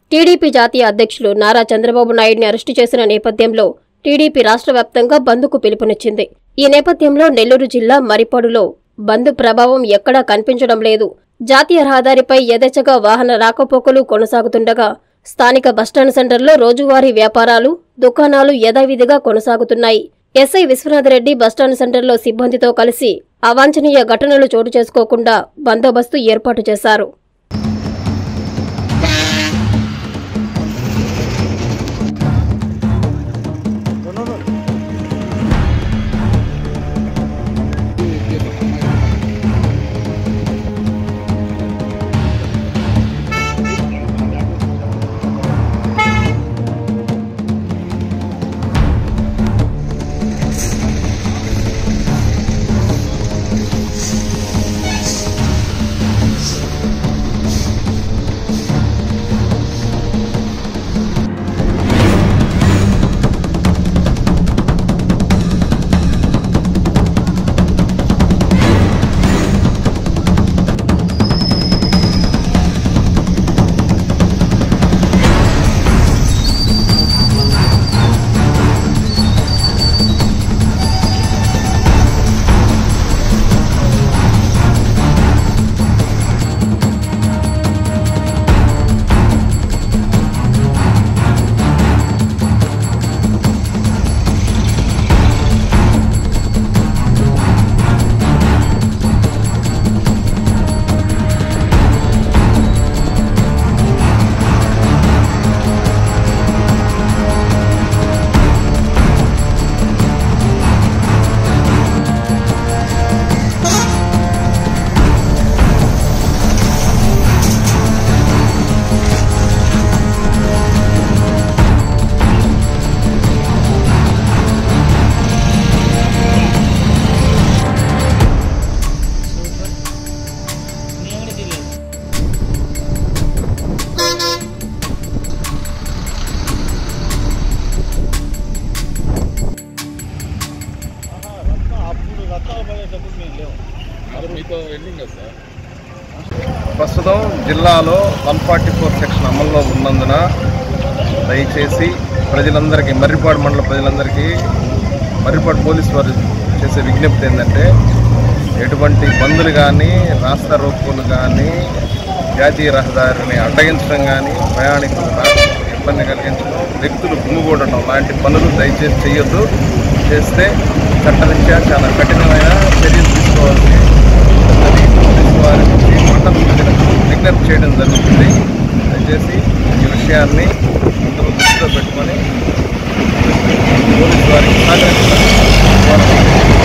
TDP జాతీయ అధ్యక్షులు నారా చంద్రబాబు నాయుడిని అరెస్టు చేసిన నేపథ్యంలో టీడీపీ రాష్ట్ర వ్యాప్తంగా బంద్కు పిలుపునిచ్చింది. ఈ నేపథ్యంలో నెల్లూరు జిల్లా మరిపాడులో బంద్ ప్రభావం ఎక్కడా కనిపించడం లేదు. జాతీయ రహదారిపై యథేచ్ఛగా వాహన రాకపోకలు కొనసాగుతుండగా స్థానిక బస్టాండ్ సెంటర్లో రోజువారీ వ్యాపారాలు, దుకాణాలు యథావిధిగా కొనసాగుతున్నాయి. ఎస్ఐ విశ్వనాథరెడ్డి బస్టాండ్ సెంటర్లో సిబ్బందితో కలిసి అవాంఛనీయ ఘటనలు చోటు చేసుకోకుండా బందోబస్తు ఏర్పాటు చేశారు. ప్రస్తుతం జిల్లాలో 144 సెక్షన్ అమల్లో ఉన్నందున దయచేసి ప్రజలందరికీ, మర్రిపాడు మండల ప్రజలందరికీ మర్రిపాడు పోలీసు వారు చేసే విజ్ఞప్తి ఏంటంటే, ఎటువంటి బందులు కానీ, రాస్తా రోకోలు కానీ, జాతీయ రహదారిని అడ్డగించడం కానీ, ప్రయాణికులకు ఇబ్బంది కలిగించడం, వ్యక్తులు గుమ్మిగూడటం లాంటి పనులు దయచేసి చేయొద్దు. చేస్తే చట్టరీత్యా చాలా కఠినమైన చర్యలు తీసుకోవాలని పోలీసు వారికి మండల ప్రజలకు విజ్ఞప్తి చేయడం జరుగుతుంది. దయచేసి ఈ విషయాన్ని అందరూ దృష్టిలో పెట్టుకొని పోలీసు వారికి సహకరించాలని.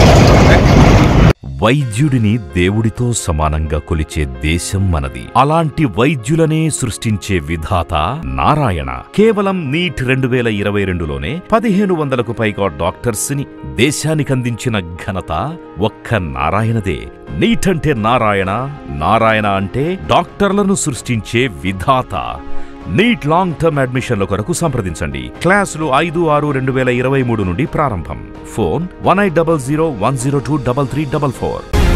వైద్యుడిని దేవుడితో సమానంగా కొలిచే దేశం మనది. అలాంటి వైద్యులనే సృష్టించే విధాత నారాయణ. కేవలం నీట్ 2022లోనే 1500కు పైగా డాక్టర్స్ ని దేశానికందించిన ఘనత ఒక్క నారాయణదే. నీట్ అంటే నారాయణ, నారాయణ అంటే డాక్టర్లను సృష్టించే విధాత. నీట్ లాంగ్ టర్మ్ అడ్మిషన్ల కొరకు సంప్రదించండి. క్లాసులు 5/6/2023 నుండి ప్రారంభం. ఫోన్ 1800 102 3344.